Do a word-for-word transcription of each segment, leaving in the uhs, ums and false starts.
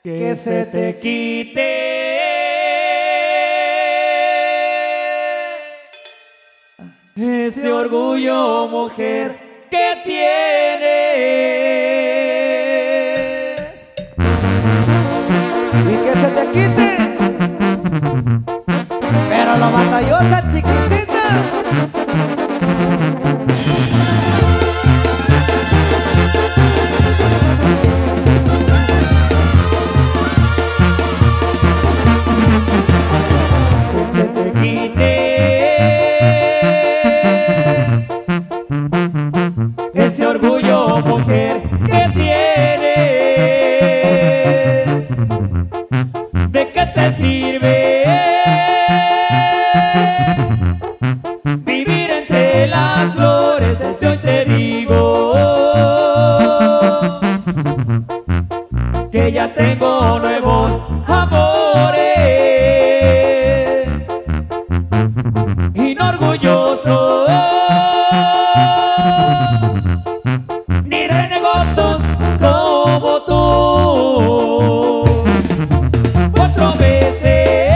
que se te quite ese orgullo, mujer, que tienes, y que se te quite, pero lo batallosa, chiquitita. ese orgullo, mujer, que tienes. ¿De qué te sirve vivir entre las flores? Desde hoy te digo que ya tengo nuevos amores. Inorgulloso ni renegosos como tú. Cuatro veces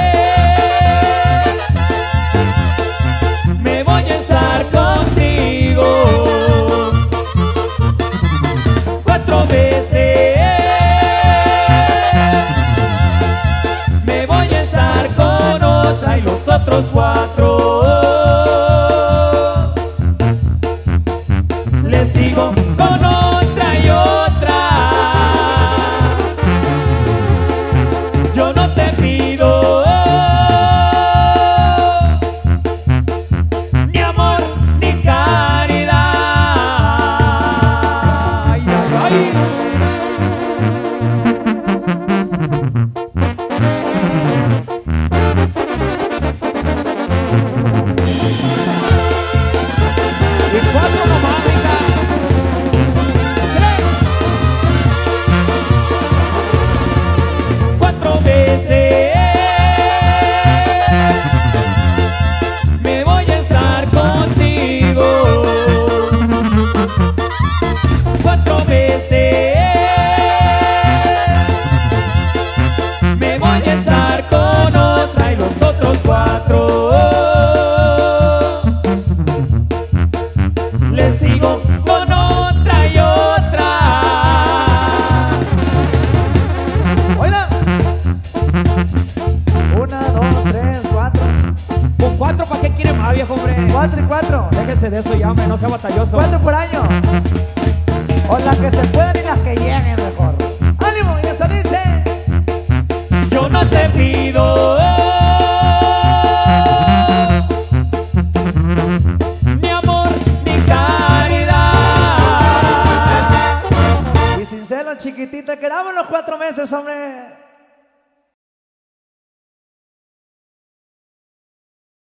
me voy a estar contigo. Cuatro veces me voy a estar con otra, y los otros cuatro le sigo con otra y otra. Yo no te pido ni amor ni caridad. Ay, ay, ay. Y cuatro nomás, hija. Tres. Cuatro veces me voy a estar contigo. Cuatro veces me voy a estar con otra, y los otros cuatro le sigo con otra y otra. Oiga, una, dos, tres, cuatro. Con cuatro, ¿para qué quiere más, viejo, hombre? Cuatro y cuatro. Déjese de eso ya, hombre, no sea batalloso. Cuatro por año. O las que se puedan y las que lleguen mejor. ¡Ánimo! Y eso dice. Yo no te pido ni amor ni caridad. Y sincero, chiquitita, quedamos los cuatro meses, hombre.